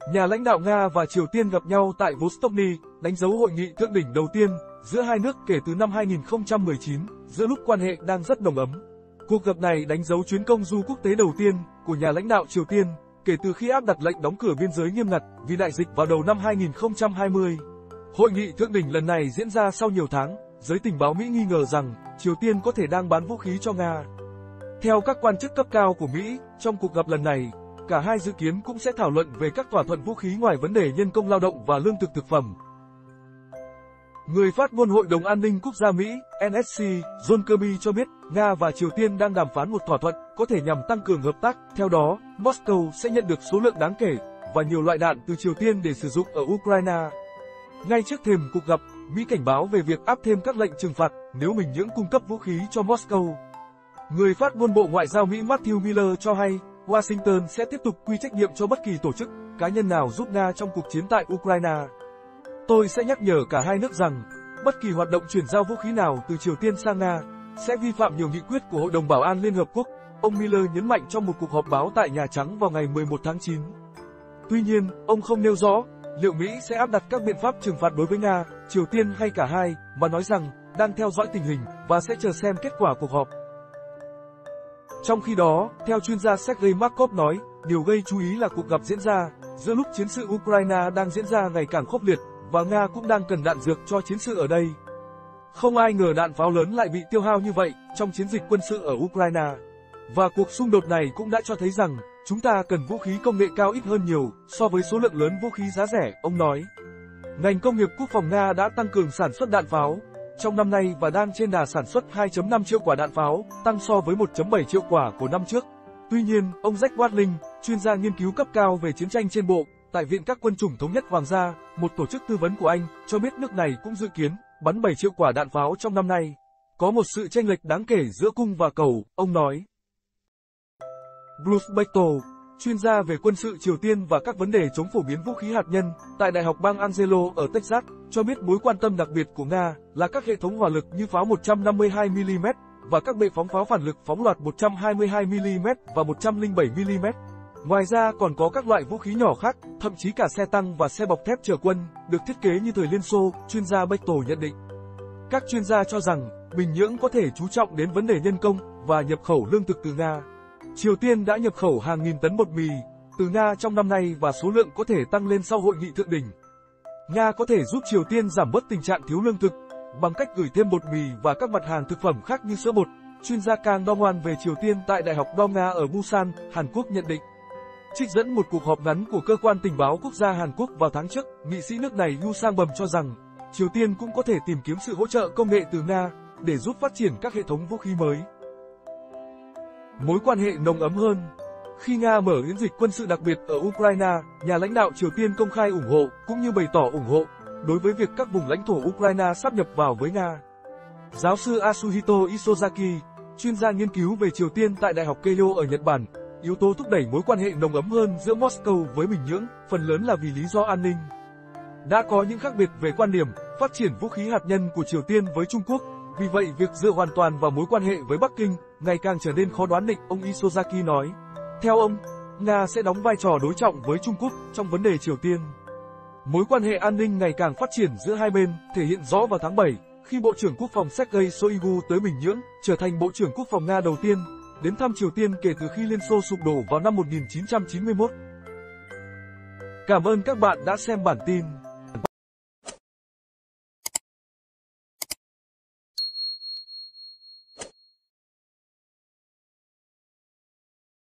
Nhà lãnh đạo Nga và Triều Tiên gặp nhau tại Vostokny, đánh dấu hội nghị thượng đỉnh đầu tiên giữa hai nước kể từ năm 2019, giữa lúc quan hệ đang rất nồng ấm. Cuộc gặp này đánh dấu chuyến công du quốc tế đầu tiên của nhà lãnh đạo Triều Tiên kể từ khi áp đặt lệnh đóng cửa biên giới nghiêm ngặt vì đại dịch vào đầu năm 2020. Hội nghị thượng đỉnh lần này diễn ra sau nhiều tháng, giới tình báo Mỹ nghi ngờ rằng Triều Tiên có thể đang bán vũ khí cho Nga. Theo các quan chức cấp cao của Mỹ, trong cuộc gặp lần này, cả hai dự kiến cũng sẽ thảo luận về các thỏa thuận vũ khí ngoài vấn đề nhân công lao động và lương thực thực phẩm. Người phát ngôn Hội đồng An ninh Quốc gia Mỹ, NSC, John Kirby cho biết, Nga và Triều Tiên đang đàm phán một thỏa thuận có thể nhằm tăng cường hợp tác. Theo đó, Moscow sẽ nhận được số lượng đáng kể và nhiều loại đạn từ Triều Tiên để sử dụng ở Ukraine. Ngay trước thềm cuộc gặp, Mỹ cảnh báo về việc áp thêm các lệnh trừng phạt nếu Bình Nhưỡng cung cấp vũ khí cho Moscow. Người phát ngôn Bộ Ngoại giao Mỹ Matthew Miller cho hay, Washington sẽ tiếp tục quy trách nhiệm cho bất kỳ tổ chức, cá nhân nào giúp Nga trong cuộc chiến tại Ukraine. Tôi sẽ nhắc nhở cả hai nước rằng, bất kỳ hoạt động chuyển giao vũ khí nào từ Triều Tiên sang Nga sẽ vi phạm nhiều nghị quyết của Hội đồng Bảo an Liên Hợp Quốc, ông Miller nhấn mạnh trong một cuộc họp báo tại Nhà Trắng vào ngày 11 tháng 9. Tuy nhiên, ông không nêu rõ liệu Mỹ sẽ áp đặt các biện pháp trừng phạt đối với Nga, Triều Tiên hay cả hai, mà nói rằng đang theo dõi tình hình và sẽ chờ xem kết quả cuộc họp. Trong khi đó, theo chuyên gia Sergei Markov nói, điều gây chú ý là cuộc gặp diễn ra giữa lúc chiến sự Ukraine đang diễn ra ngày càng khốc liệt và Nga cũng đang cần đạn dược cho chiến sự ở đây. Không ai ngờ đạn pháo lớn lại bị tiêu hao như vậy trong chiến dịch quân sự ở Ukraine. Và cuộc xung đột này cũng đã cho thấy rằng chúng ta cần vũ khí công nghệ cao ít hơn nhiều so với số lượng lớn vũ khí giá rẻ, ông nói. Ngành công nghiệp quốc phòng Nga đã tăng cường sản xuất đạn pháo trong năm nay và đang trên đà sản xuất 2,5 triệu quả đạn pháo, tăng so với 1,7 triệu quả của năm trước. Tuy nhiên, ông Jack Watling, chuyên gia nghiên cứu cấp cao về chiến tranh trên bộ tại Viện các quân chủng thống nhất Hoàng gia, một tổ chức tư vấn của Anh, cho biết nước này cũng dự kiến bắn 7 triệu quả đạn pháo trong năm nay. Có một sự chênh lệch đáng kể giữa cung và cầu, ông nói. Bruce Bechtel, chuyên gia về quân sự Triều Tiên và các vấn đề chống phổ biến vũ khí hạt nhân tại Đại học bang Angelo ở Texas, cho biết mối quan tâm đặc biệt của Nga là các hệ thống hỏa lực như pháo 152mm và các bệ phóng pháo phản lực phóng loạt 122mm và 107mm. Ngoài ra còn có các loại vũ khí nhỏ khác, thậm chí cả xe tăng và xe bọc thép chở quân, được thiết kế như thời Liên Xô, chuyên gia Bechtel nhận định. Các chuyên gia cho rằng, Bình Nhưỡng có thể chú trọng đến vấn đề nhân công và nhập khẩu lương thực từ Nga. Triều Tiên đã nhập khẩu hàng nghìn tấn bột mì từ Nga trong năm nay và số lượng có thể tăng lên sau hội nghị thượng đỉnh. Nga có thể giúp Triều Tiên giảm bớt tình trạng thiếu lương thực bằng cách gửi thêm bột mì và các mặt hàng thực phẩm khác như sữa bột. Chuyên gia Kang Dong-hwan về Triều Tiên tại Đại học Dong-nga ở Busan, Hàn Quốc nhận định. Trích dẫn một cuộc họp ngắn của Cơ quan Tình báo Quốc gia Hàn Quốc vào tháng trước, nghị sĩ nước này Yu Sang-bum cho rằng Triều Tiên cũng có thể tìm kiếm sự hỗ trợ công nghệ từ Nga để giúp phát triển các hệ thống vũ khí mới. Mối quan hệ nồng ấm hơn. Khi Nga mở chiến dịch quân sự đặc biệt ở Ukraine, nhà lãnh đạo Triều Tiên công khai ủng hộ cũng như bày tỏ ủng hộ đối với việc các vùng lãnh thổ Ukraine sáp nhập vào với Nga. Giáo sư Atsuhito Isozaki, chuyên gia nghiên cứu về Triều Tiên tại Đại học Keio ở Nhật Bản, yếu tố thúc đẩy mối quan hệ nồng ấm hơn giữa Moscow với Bình Nhưỡng, phần lớn là vì lý do an ninh. Đã có những khác biệt về quan điểm phát triển vũ khí hạt nhân của Triều Tiên với Trung Quốc, vì vậy việc dựa hoàn toàn vào mối quan hệ với Bắc Kinh ngày càng trở nên khó đoán định, ông Isozaki nói. Theo ông, Nga sẽ đóng vai trò đối trọng với Trung Quốc trong vấn đề Triều Tiên. Mối quan hệ an ninh ngày càng phát triển giữa hai bên thể hiện rõ vào tháng 7, khi Bộ trưởng Quốc phòng Sergei Shoigu tới Bình Nhưỡng, trở thành Bộ trưởng Quốc phòng Nga đầu tiên đến thăm Triều Tiên kể từ khi Liên Xô sụp đổ vào năm 1991. Cảm ơn các bạn đã xem bản tin.